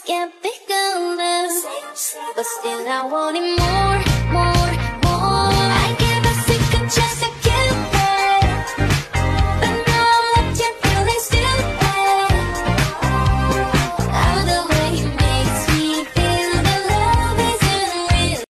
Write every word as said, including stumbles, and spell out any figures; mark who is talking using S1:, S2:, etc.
S1: can't be golden, but still I want it more.